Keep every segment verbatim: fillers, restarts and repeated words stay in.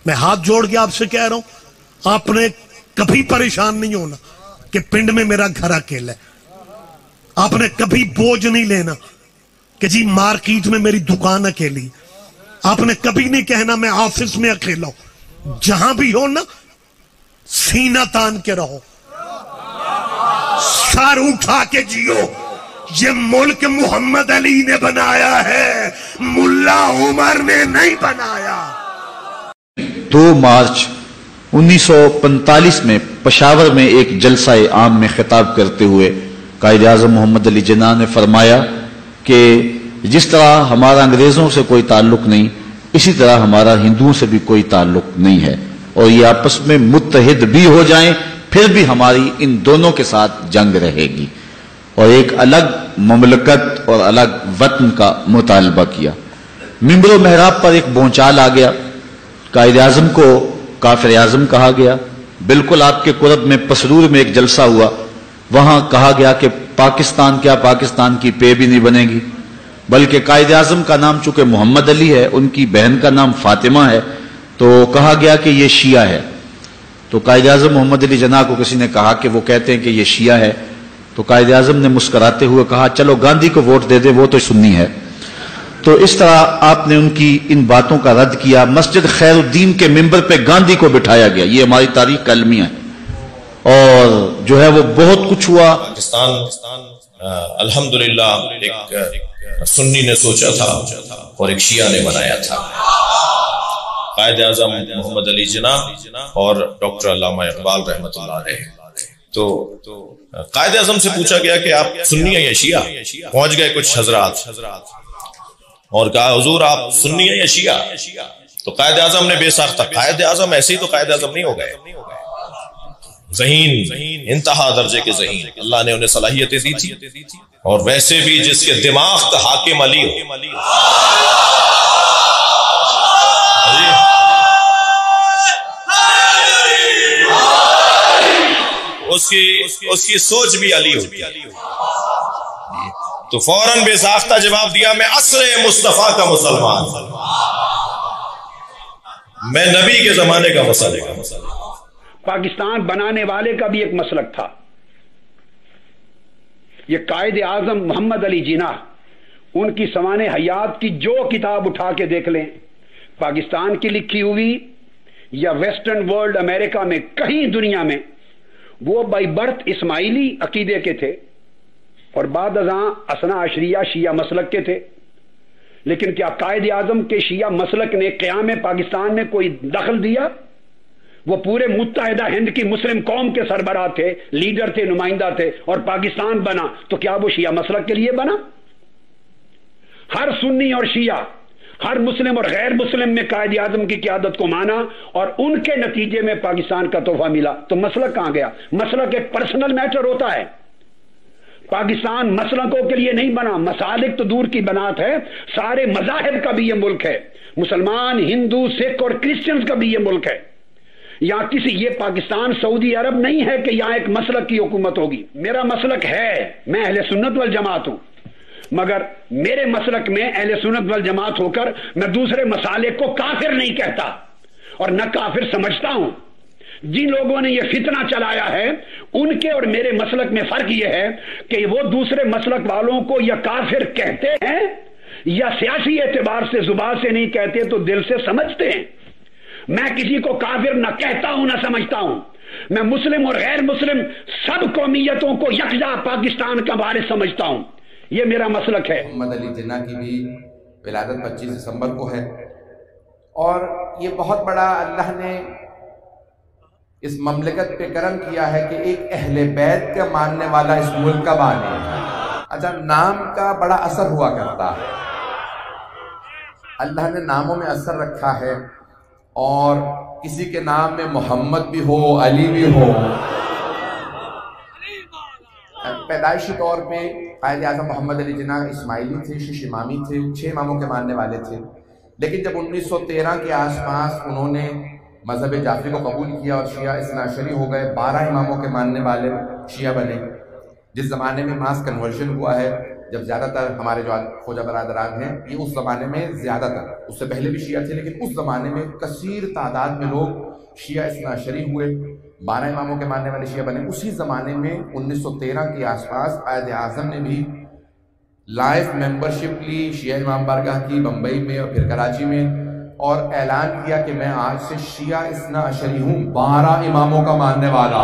میں ہاتھ جوڑ کے آپ سے کہہ رہا ہوں، آپ نے کبھی پریشان نہیں ہونا کہ پنڈ میں میرا گھر اکیلا ہے. آپ نے کبھی بوجھ نہیں لینا کہ جی مارکیٹ میں میری دکان اکیلی. آپ نے کبھی نہیں کہنا میں آفس میں اکیلا ہوں. جہاں بھی ہو نا سینہ تان کے رہو، سر اٹھا کے جیو. یہ ملک محمد علی نے بنایا ہے، ملا عمر نے نہیں بنایا. دو مارچ انیس سو پینتالیس میں پشاور میں ایک جلسہ عام میں خطاب کرتے ہوئے قائد اعظم محمد علی جناح نے فرمایا کہ جس طرح ہمارا انگریزوں سے کوئی تعلق نہیں، اسی طرح ہمارا ہندوؤں سے بھی کوئی تعلق نہیں ہے، اور یہ آپس میں متحد بھی ہو جائیں پھر بھی ہماری ان دونوں کے ساتھ جنگ رہے گی، اور ایک الگ مملکت اور الگ وطن کا مطالبہ کیا. ممبر و محراب پر ایک بونچال آ گیا. قائد اعظم کو کافر اعظم کہا گیا. بالکل آپ کے قرب میں پسرور میں ایک جلسہ ہوا، وہاں کہا گیا کہ پاکستان کیا پاکستان کی پے بھی نہیں بنے گی، بلکہ قائد اعظم کا نام چونکہ محمد علی ہے، ان کی بہن کا نام فاطمہ ہے، تو کہا گیا کہ یہ شیعہ ہے. تو قائد اعظم محمد علی جناح کو کسی نے کہا کہ وہ کہتے ہیں کہ یہ شیعہ ہے. تو قائد اعظم نے مسکراتے ہوئے کہا چلو گاندھی کو ووٹ دے دے، وہ تو سنی ہے. تو اس طرح آپ نے ان کی ان باتوں کا رد کیا. مسجد خیر الدین کے ممبر پہ گاندھی کو بٹھایا گیا. یہ ہماری تاریخ کا المیہ ہے، اور جو ہے وہ بہت کچھ ہوا. پاکستان الحمدللہ ایک سنی نے سوچا تھا اور ایک شیعہ نے بنایا تھا. قائد اعظم محمد علی جناح اور ڈاکٹر علامہ اقبال رحمۃ اللہ علیہ. تو قائد اعظم سے پوچھا گیا کہ آپ سنی ہیں یا شیعہ؟ پہنچ گئے کچھ حضرات اور کہا حضور آپ سنی ہیں یا شیعہ؟ تو قائد اعظم نے بے ساختہ، قائد اعظم ایسے ہی تو قائد اعظم نہیں ہو گئے، ذہین، انتہا درجے کے ذہین، اللہ نے انہیں صلاحیتیں دی تھی. اور ویسے بھی جس کے دماغ کا حاکم علی ہو، اس کی اس کی سوچ بھی علی ہوتی ہے. تو فوراً بے ساختہ جواب دیا میں عصر مصطفیٰ کا مسلمان، میں نبی کے زمانے کا مسلمان. پاکستان بنانے والے کا بھی ایک مسلک تھا. یہ قائد اعظم محمد علی جناح، ان کی سوانح حیات کی جو کتاب اٹھا کے دیکھ لیں، پاکستان کی لکھی ہوئی یا ویسٹرن ورلڈ امریکہ میں کہیں دنیا میں، وہ بائی برتھ اسماعیلی عقیدے کے تھے اور بعد ازاں اثنا عشریہ شیعہ مسلک کے تھے. لیکن کیا قائد اعظم کے شیعہ مسلک نے قیام پاکستان میں کوئی دخل دیا؟ وہ پورے متحدہ ہند کی مسلم قوم کے سربراہ تھے، لیڈر تھے، نمائندہ تھے، اور پاکستان بنا تو کیا وہ شیعہ مسلک کے لیے بنا؟ ہر سنی اور شیعہ، ہر مسلم اور غیر مسلم میں قائد اعظم کی قیادت کو مانا اور ان کے نتیجے میں پاکستان کا تحفہ ملا. تو مسلک کہاں گیا؟ مسلک ایک پرسنل میٹر ہوتا ہے. پاکستان مسلکوں کے لیے نہیں بنا، مسالک تو دور کی بنات ہے، سارے مذاہب کا بھی یہ ملک ہے، مسلمان، ہندو، سکھ اور کرسچنز کا بھی یہ ملک ہے. یہاں کسی یہ پاکستان سعودی عرب نہیں ہے کہ یہاں ایک مسلک کی حکومت ہوگی. میرا مسلک ہے، میں اہل سنت والجماعت ہوں، مگر میرے مسلک میں اہل سنت والجماعت ہو کر میں دوسرے مسالک کو کافر نہیں کہتا اور نہ کافر سمجھتا ہوں. جن لوگوں نے یہ فتنہ چلایا ہے ان کے اور میرے مسلک میں فرق یہ ہے کہ وہ دوسرے مسلک والوں کو یا کافر کہتے ہیں یا سیاسی اعتبار سے زبان سے نہیں کہتے تو دل سے سمجھتے ہیں. میں کسی کو کافر نہ کہتا ہوں نہ سمجھتا ہوں. میں مسلم اور غیر مسلم سب قومیتوں کو یکجا پاکستان کا وارث سمجھتا ہوں. یہ میرا مسلک ہے. محمد علی جناح کی بھی ولادت پچیس دسمبر کو ہے، اور یہ بہت بڑا اللہ نے اس مملکت پہ کرم کیا ہے کہ ایک اہل بیت کا ماننے والا اس ملک کا بانی ہے. اچھا، نام کا بڑا اثر ہوا کرتا ہے، اللہ نے ناموں میں اثر رکھا ہے، اور کسی کے نام میں محمد بھی ہو، علی بھی ہو. پیدائشی طور پہ قائد اعظم محمد علی جناح اسماعیلی تھے، شش امامی تھے، چھ اماموں کے ماننے والے تھے. لیکن جب انیس سو تیرہ کے آس پاس انہوں نے مذہب جعفری کو قبول کیا اور شیعہ اثنا عشری ہو گئے، بارہ اماموں کے ماننے والے شیعہ بنے. جس زمانے میں ماس کنورژن ہوا ہے جب زیادہ تر ہمارے جو خواجہ برادران ہیں یہ اس زمانے میں زیادہ تر، اس سے پہلے بھی شیعہ تھے لیکن اس زمانے میں کثیر تعداد میں لوگ شیعہ اثنا عشری ہوئے، بارہ اماموں کے ماننے والے شیعہ بنے۔ اسی زمانے میں انیس سو تیرہ کے آس پاس قائد اعظم نے بھی لائف ممبرشپ لی شیعہ امام بارگاہ کی بمبئی میں اور پھر کراچی میں، اور اعلان کیا کہ میں آج سے شیعہ اثنا عشری ہوں، بارہ اماموں کا ماننے والا۔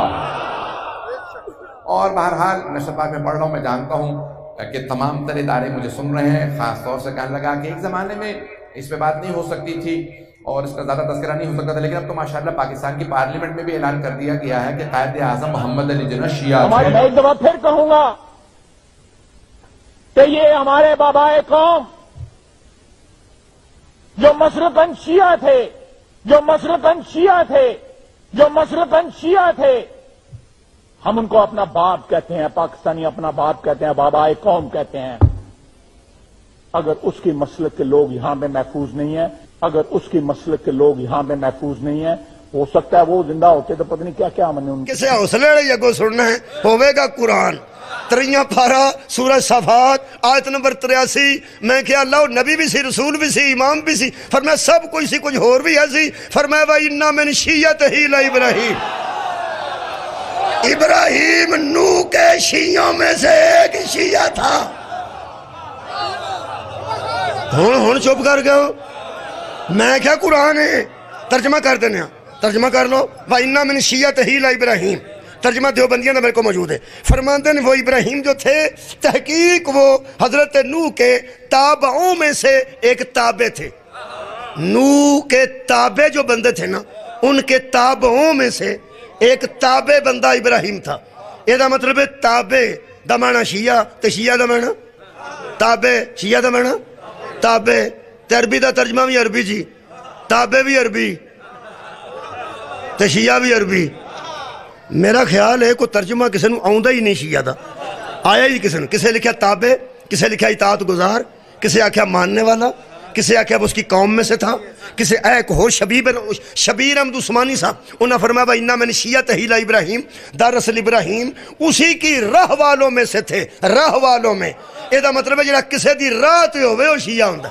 اور بہرحال نشر پاک میں پڑھ رہا ہوں، میں جانتا ہوں کہ تمام تر ادارے مجھے سن رہے ہیں، خاص طور سے کہنے لگا کہ ایک زمانے میں اس پہ بات نہیں ہو سکتی تھی اور اس کا زیادہ تذکرہ نہیں ہو سکتا تھا، لیکن اب تو ماشاءاللہ پاکستان کی پارلیمنٹ میں بھی اعلان کر دیا گیا ہے کہ قائد اعظم محمد علی جناح شیعہ میں ایک دفعہ پھر کہوں گا کہ یہ ہمارے بابائے قوم جو مشرقاً شیعہ تھے جو مشرقاً شیعہ تھے جو مشرقاً شیعہ تھے ہم ان کو اپنا باپ کہتے ہیں، پاکستانی اپنا باپ کہتے ہیں، بابائے قوم کہتے ہیں۔ اگر اس کی مسلک کے لوگ یہاں میں محفوظ نہیں ہیں اگر اس کی مسلک کے لوگ یہاں میں محفوظ نہیں ہیں، ہو سکتا ہے وہ زندہ ہوتے تو پتہ نہیں کیا کیا ہم نے ان کسے حوصلے والے اگوں سننا ہے ہوے گا قرآن تریاں پارا سورہ صفات آیت نمبر تریاسی۔ میں کیا اللہ نبی بھی سی، رسول بھی سی، امام بھی سی، فرمایا سب کچھ سی، کچھ اور بھی ہے سی، فرمایا وَإِنَّا مِن شِيَّتِهِ لَإِبْرَاہِيمَ، ابراہیم نو کے شیعوں میں سے ایک شیعہ تھا۔ ہون ہون چپ کر گئے ہو، میں کیا قرآن ہے، ترجمہ کر دینے ہیں، ترجمہ کر لو۔ وَإِنَّا مِن شِيَّتِهِ لَإِبْرَاہِيمَ، ترجمہ دیوبندیاں میرے کو موجود ہے۔ فرماتے ہیں وہ ابراہیم جو تھے تحقیق وہ حضرت نوح کے تابعوں میں سے ایک تابع تھے۔ نوح کے تابع جو بندے تھے نا ان کے تابعوں میں سے ایک تابع بندہ ابراہیم تھا۔ یہ دا مطلب ہے تابع دا معنی شیعہ تے شیعہ دا معنی تابع، شیعہ دا معنی تابع، تے عربی دا ترجمہ بھی عربی جی، تابع بھی عربی تے شیعہ بھی عربی۔ میرا خیال ہے کوئی ترجمہ کسی نے آؤں ہی نہیں شیعہ دا، آیا ہی کسی نے، کسے لکھا تابع، کسے لکھا اطاعت گزار، کسے آکھیا ماننے والا، کسے آکھیا وہ اس کی قوم میں سے تھا، کسے ایک ہو شبیب شبیر احمد عثمانی صاحب انہوں نے فرمایا وَإِنَّا مِن شِيَّتِهِ لَإِبْرَاہِيمَ، دراصل ابراہیم اسی کی راہ والوں میں سے تھے، راہ والوں میں۔ یہ دا مطلب ہے جڑا کسے دی راہ تے ہوئے وہ شیعہ ہوندا۔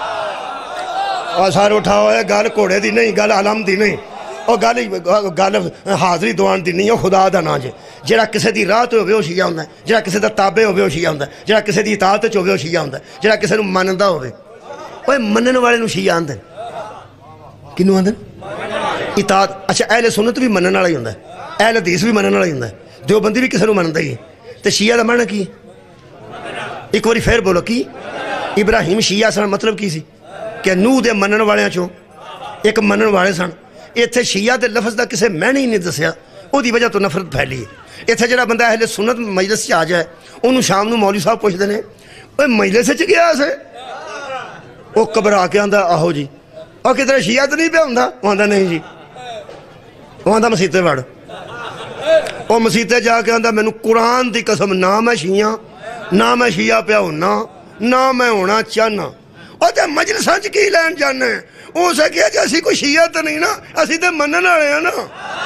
اور سارے اٹھاؤ ہے گل کوڑے دی نہیں، گل علم دی نہیں، اور گل گل حاضری دوان دی نہیں، وہ خدا دا نا جے۔ جڑا کسے دی راہ تے ہوئے وہ شیعہ ہوندا ہے، جڑا کسے دا تابع ہوئے وہ شیعہ ہوندا ہے، جڑا کسے دی اطاعت تے ہوئے وہ شیعہ ہوندا ہے، جڑا کسے نوں مندا ہوئے۔ اوے منن والے نوں شیعہ آندے کنوں آندے اطاعت۔ اچھا اہل سنت بھی منن والا ہی ہوندا ہے، اہل حدیث بھی منن والا ہی ہوندا ہے، دیوبندی بھی کسے نوں مندا ہی ہے۔ تے شیعہ دا معنی کی ہے؟ ایک باری پھر بولو کی ابراہیم شیعہ سن مطلب کی سی کہ نوح دے منن والیاں چوں ایک منن والے سن۔ ایتھے شیعہ دے لفظ دا کسے معنی ہی نہیں دسیا، او دی وجہ تو نفرت پھیلی ہے۔ ایتھے جڑا بندہ اہل سنت مجلس چ آ جائے انہوں شام نو مولوی صاحب پوچھدے نے اوے مجلس چ گیا سے، وہ گھبرا کے آندا آہو جی، اور کدھر شیعہ تو نہیں پیا ہوندا، وہ آندا نہیں جی، وہ آندا مسیتے وڑ، وہ مسیتے جا کے آندا مینوں قرآن دی قسم نہ میں شیعہ نہ میں شیعہ پیا ہونا نہ میں ہونا چاہنا۔ اور تے مجلساں چ کی لین جانا ہے؟ اسے کہا جی اسی کوئی شیعہ تو نہیں نا، اسی تے منن والے ہیں نا۔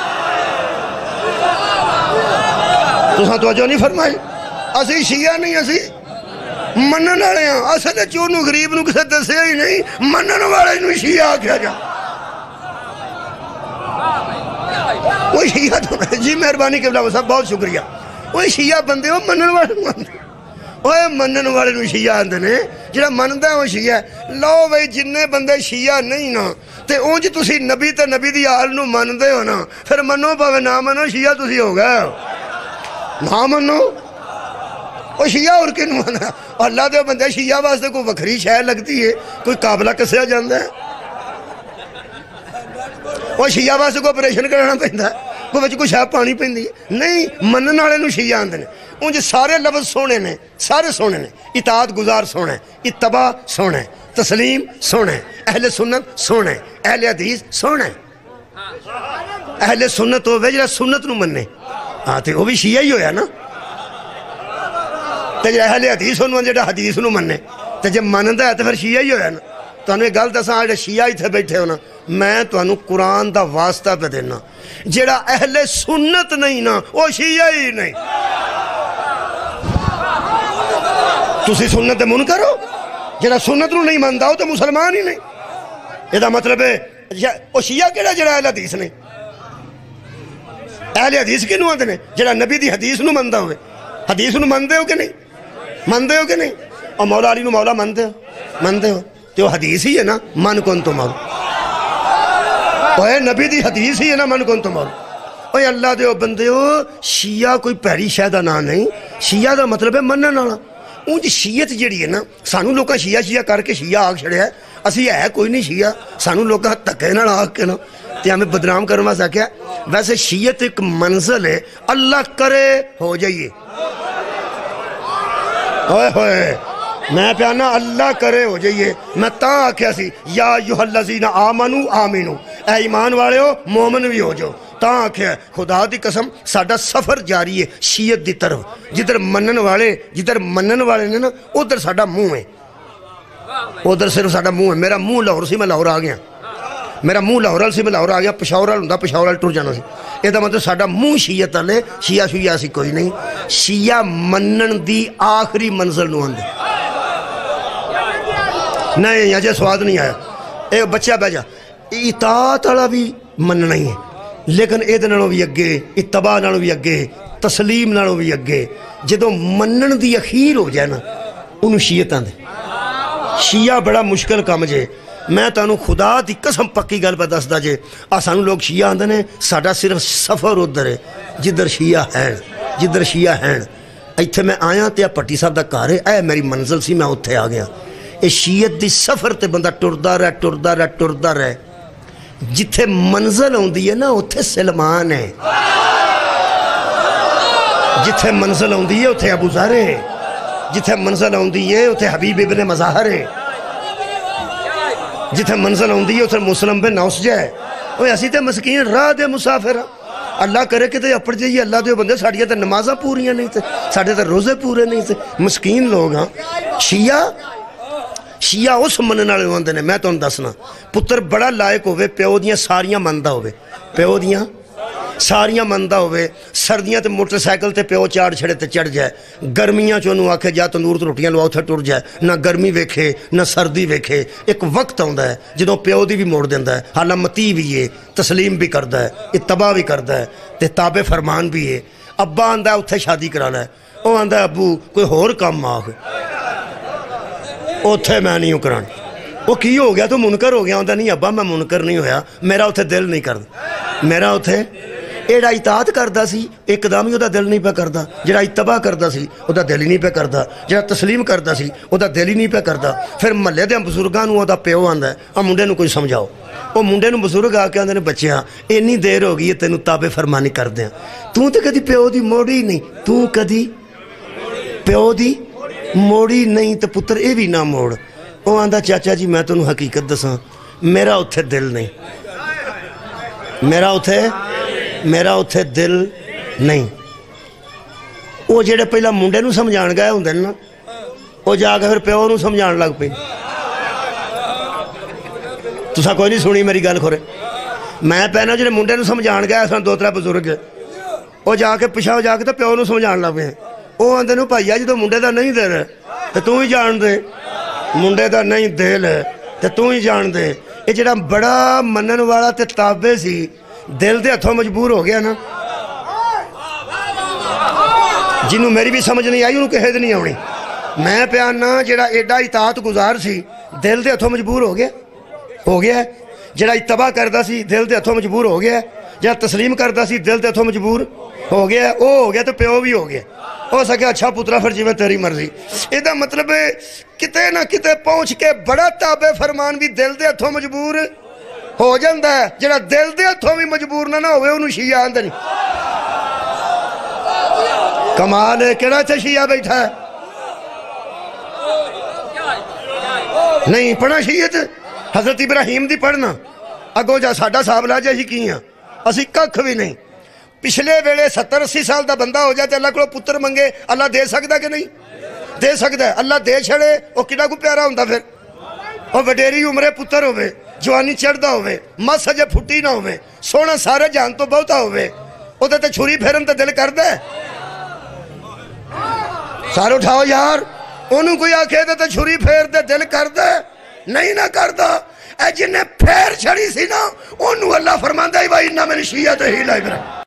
تساں توجہ نہیں فرمائی، اسی شیعہ نہیں، اسی منن والے ہیں۔ اصل چونوں غریب نو کسے دسیا ہی نہیں، منن والے نو شیعہ آکھیا جا۔ وہ شیعہ تو جی مہربانی قبلہ صاحب بہت شکریہ، وہ شیعہ بندے وہ منن والے نو آندے، وہ منن والے نو شیعہ آندے نے، جڑا مندا ہے وہ شیعہ ہے۔ لو بھائی جننے بندے شیعہ نہیں نا تے اونج تسی نبی تے نبی دی آل نو مندے ہو نا، پھر منو پاوے نہ منو شیعہ تسی ہو گئے، نہ منو وہ شیعہ اور کنوں آنا۔ اللہ دے بندے شیعہ واسطے کوئی وکھری شے لگتی ہے، کوئی قابلہ کسیا جاندا ہے، وہ شیعہ واسطے کوئی آپریشن کرانا پیندا ہے، کوئی وچ کوئی شے پانی پیندی ہے نہیں، منن والے نو شیعہ آندے نے۔ اونج سارے لفظ سونے نے، سارے سونے نے، اطاعت گزار سونے، اتباع سونے، تسلیم سونے، اہل سنت سونے، اہل حدیث سونے۔ اہل سنت ہوئے جڑا سنت نو مننے، ہاں تے وہ بھی شیعہ ہی ہویا نا۔ تے جڑا اہل حدیث ہونا جڑا حدیث نو مننے، تے جب منندا ہے تے پھر شیعہ ہی ہویا نا۔ تانوں ایک گل دساں، جڑے شیعہ اتھے بیٹھے ہونا، میں تانوں قرآن دا واسطہ پہ دینا، جڑا اہل سنت نہیں نا وہ شیعہ ہی نہیں۔ تسی سنت دے منکر ہو جڑا سنت نو نہیں ماندا ہو تو مسلمان ہی نہیں. یہ مطلب ہے وہ شیعہ کہڑا جڑا اہل حدیث نے؟ اہل حدیث کنوں آندے نے؟ جڑا نبی دی حدیث نو مندا ہوئے. حدیث نو مندے ہو کہ نہیں؟ مندے ہو کہ نہیں؟ اور مولا علی نو مولا مندے ہو؟ مندے ہو تو حدیث ہی ہے نا من کن تو مول. اوے نبی دی حدیث ہی ہے نا من کن تو مول. اوے اللہ دے بندے ہو شیعہ کوئی پیری شے دا نام نہیں. شیعہ دا مطلب ہے منن والا. اونج شیعت جڑی ہے نا سانو لوکاں شیعہ شیعہ کر کے شیعہ آگ چھڑیا ہے. اسی ہے کوئی نہیں شیعہ. سانو لوکاں دھکے نال آگ کے نا تے ہمیں بدنام کرن واسطے کیا. ویسے شیعت ایک منزل ہے اللہ کرے ہو جائیے. اوئے ہوئے میں پیانا اللہ کرے ہو جائیے. میں تاں آکھیا سی یا ایھا الذین آمنو آمنو اے ایمان والے ہو مومن بھی ہو جاؤ. تاں آکھیا خدا دی قسم ساڈا سفر جاری ہے شیعت دی طرف. جدھر منن والے جدھر منن والے نے نا ادھر ساڈا منہ ہے. ادھر صرف ساڈا منہ ہے. میرا منہ لاہور سی میں لاہور آ گیا. میرا منہ لاہور سی میں لاہور آ گیا. پشاور وال ہوندا پشاور وال ٹر جانا سی. یہ مطلب ساڈا منہ شیعت والے شیعہ شیعہ سی کوئی نہیں. شیعہ منن دی آخری منزل نو آندے. نہیں اجے سواد نہیں آیا. اے بچہ بہ جا اطاعت والا بھی مننا ہی ہے لیکن اے دے نالوں بھی اگے اتباع نالوں بھی اگے تسلیم نالوں بھی اگے. جدوں منن دی اخیر ہو جائے نا انہوں شیعت آندے. شیعہ بڑا مشکل کام جے. میں تانوں خدا دی قسم پکی گل پہ دسدا جے آ سانوں لوگ شیعہ آندے نے ساڈا صرف سفر ادھر ہے جدھر شیعہ ہیں جدھر شیعہ ہیں. ایتھے میں آیا تے پٹی صاحب دا گھر ہے اے میری منزل سی میں اتھے آ گیا. اے شیعت دی سفر تے بندہ ٹردا رہ ٹردا رہ ٹردا رہ جتھے منزل ہوندی ہے نا اتھے سلمان ہے. جتھے منزل ہوندی ہے اتھے ابو ذر ہے. جتھے منزل ہوندی ہے اتھے حبیب ابن مظاہر ہے. جتھے منزل ہوندی ہے اتھے مسلم بن نوسجہ ہے. اوہ اسی تے مسکین راہ دے مسافر. اللہ کرے کہ تے اپڑ جائیے اللہ دے بندے ساڑھیے تے نمازہ پوریاں نہیں تے ساڑھے تے روزے پورے نہیں تے مسکین لوگ ہاں. شیعہ شیعہ اس منن والے ہوندے نے. میں تانوں دسنا پتر بڑا لائق ہوئے پیو دیاں ساریاں مندا ہوئے پیو دیاں ساریاں مندا ہوئے. سردیاں تے موٹر سائیکل تے پیو چاڑ چھڑے تے چڑھ جائے. گرمیاں چونوں آکھے جا تندور تے روٹیاں لواؤ تھے ٹر جائے. نہ گرمی ویکھے نہ سردی ویکھے. ایک وقت آندا ہے جدوں پیو دی بھی موڑ دیندا ہے. حالا متی بھی ہے تسلیم بھی کردا ہے اتباع بھی کردا ہے تے تابع فرمان بھی ہے. ابا آندا ہے اتھے شادی کرانا ہے. او آندا ہے ابو کوئی ہور کام آکھ اتھے میں نہیں کرانا. وہ کی ہو گیا تو منکر ہو گیا. آندا نہیں ابا میں منکر نہیں ہویا میرا اتھے دل نہیں کردا. میرا اتھے ایڑا اطاعت کردا سی ایک دم ہی او دا دل نہیں پہ کردا. جڑا اتباع کردا سی او دا دل ہی نہیں پہ کردا. جڑا تسلیم کردا سی او دا دل ہی نہیں پہ کردا. پھر محلے دے بزرگاں نوں او دا پیو آندا ہے آ منڈے نوں کوئی سمجھاؤ. او منڈے نوں بزرگ آ کے آندے نے بچیاں اینی دیر ہو گئی ہے تینوں تابع فرمانی کردیاں. تو تے کدی پیو دی موڑی نہیں. تو کدی پیو دی موڑی نہیں تو پتر اے بھی نہ موڑ. او آندا چاچا جی میں تینوں حقیقت دساں میرا اتھے دل نہیں. میرا اتھے میرا اتھے دل نہیں. وہ جڑے پہلا منڈے نوں سمجھان گئے ہوندے نا وہ جا کے پھر پیو نوں سمجھان لگ پئی. تساں کوئی نہیں سنی میری گل کھورے. میں پہنا جڑے منڈے نوں سمجھان گئے سن دو ترے بزرگ وہ جا کے پچھا جا کے تو پیو نوں سمجھان لگ پئے. وہ آندے نوں بھائیا جدوں منڈے دا نہیں دل تے تو ہی جان دے. منڈے دا نہیں دل تے تو ہی جان دے. یہ جڑا بڑا منن والا تے تابع سی دل دے ہتھوں مجبور ہو گیا نا جنہوں میری بھی سمجھ نہیں آئی انہوں کہے نہیں آنی. میں پیانا جڑا ایڈا اطاعت گزار سی دل دے ہتھوں مجبور ہو گیا ہو گیا. جڑا اتباع کردا سی دل دے ہتھوں مجبور ہو گیا. جڑا تسلیم کردا سی دل دے ہتھوں مجبور ہو گیا. او ہو گیا تو پیو بھی ہو گیا. ہو سکے اچھا پترا پھر جی میں تیری مرضی. یہ دا مطلب کتے نہ کتے پہنچ کے بڑا تابع فرمان بھی دل دے ہتھوں مجبور ہو جاندہ ہے. جڑا دل دے ہتھوں بھی مجبور نہ نہ ہوئے انہوں شیعہ آندے نہیں. کمال ہے کہنا اچھا شیعہ بیٹھا ہے نہیں پڑھنا شیعت حضرت ابراہیم دی پڑھنا اگو جا ساڈا صاحب لا جا ہی کیاں اسی ککھ بھی نہیں. پچھلے ویلے ستر اسی سال دا بندہ ہو جائے تو اللہ کو پتر منگے اللہ دے سکتا کہ نہیں دے سکتا ہے. اللہ دے چھڑے وہ کڈا کو پیارا ہوندا پھر. وہ وڈیری عمرے پتر ہوئے جوانی چڑھدا ہوئے مس اجے پھٹی نہ ہوئے سونا سارے جان تو بہتا ہوئے وہ تے چھری پھیرن تے دل کردا ہے. سارے اٹھاؤ یار انہوں کوئی آکھے دے تے چھری پھیر دے دل کر دے نہیں نہ کر دا اے جنہیں پھیر چھڑی سی نا انہوں اللہ فرماندہ ہی وَإِنَّ مِنْ شِيَّتِهِ لَعِبْرَةً